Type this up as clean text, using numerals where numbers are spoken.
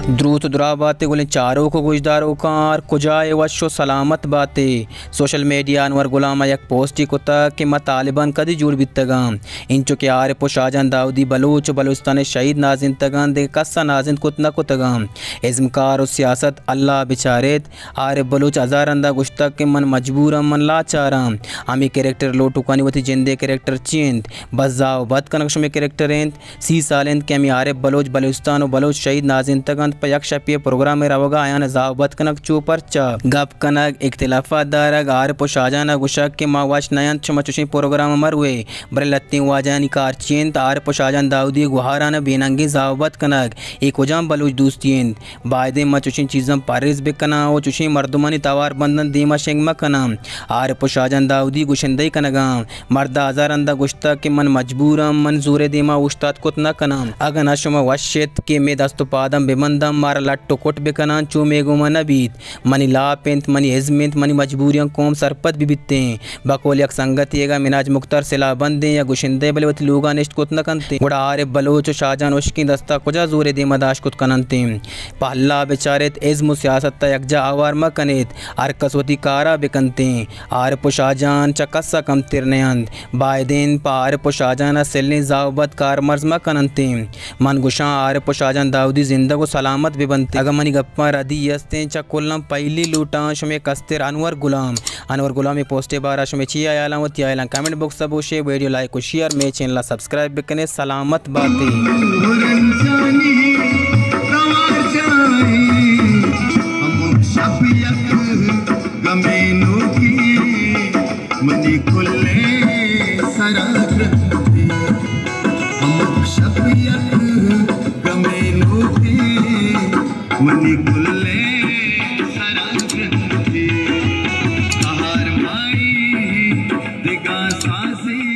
द्रूत दुरा बातें गुलें चारों को गुजदारों कार कुजाए वशो सलामत बातें सोशल मीडिया अनवर गुलामा एक पोस्टी कुता कि म तालिबान कदी जुड़ बितगाम इंचो के आरे पोशाजन दाऊदी बलूच बलूचिस्तान शहीद नाजिन तगान दे कस्सा नाजिन कुतना कुतगाम इज़्मकार और सियासत अल्लाह बिचारेत आरे बलूच हज़ारंदा गुश्तक के मन मजबूर मन लाचाराम हमी कैरेक्टर लोटुकानी वती जिंदे कैरेक्टर चिंत बस जाओ बद कनक्श में कैरेक्टर एंत 30 साल के हमी आरे बलूच बलूचिस्तान और बलूच शहीद नाजिन तगान यक्षपीय प्रोग्राम में रवगा आयान जावबत कनक चूपर चा गप कनक इख्तिलाफा दारग आर पोशाजाना गुशक के मावाश नयन चमचुशी प्रोग्राम मर हुए बरे लत्ती वाजानी कार चेंत आर पोशाजान दाऊदी गुहाराना बेनंगी जावबत कनक एक वजाम बलूच दोस्तीन बायदे मचुशी चीज़म पारिस बिकना ओ चुशी मर्दमानी तवार बंदन दीमा शेंगमा कना आर पोशाजान दाऊदी गुशंदई कनगा मर्दा हजारंदा गुश्ता के मन मजबूरम मंजूर दीमा उस्ताद कुतना कना अगर नशुमा वशेत के में दस्तुपादम बेमंदम मारा लट्टो कोट बेकना चूमेगो मनबीत मनी लापेंत मनी हिजमेंत मनी मजबूरियां कौम सरपत भी बितते बकोल यक संगत येगा मिनाज मुख्तर सिला बंदे या गुशिंदे बलवती लोगा निष्ट कुत न कंते गुड़ा आरे बलोच शाहजान उश्की दस्ता कुजा जोरे दे मदाश कुत कनंते पहला बेचारेत इज़्म सियासत यकजा आवार म कनेत आर कसवती कारा बेकनते आर पुशाजान चकस्सा कम तिरनयंद बायदेन पार पुशाजाना सिलनी जावबत कार मर्ज म कनंते मन गुशा आर पुशाजान दाऊदी जिंदगो सलामत भी बनते अगर मनी गप्पा रदी यस्ते चकुलम पहली लूटा शुमे कस्तिर अनवर गुलाम पोस्टे बारा शुमे चिया आयाला वती आयाला कमेंट बॉक्स सब शे वीडियो लाइक और शेयर में चैनल सब्सक्राइब भी कने सलामत बातें मनी कुल्ले सराकृति आहार माई दिगा सासी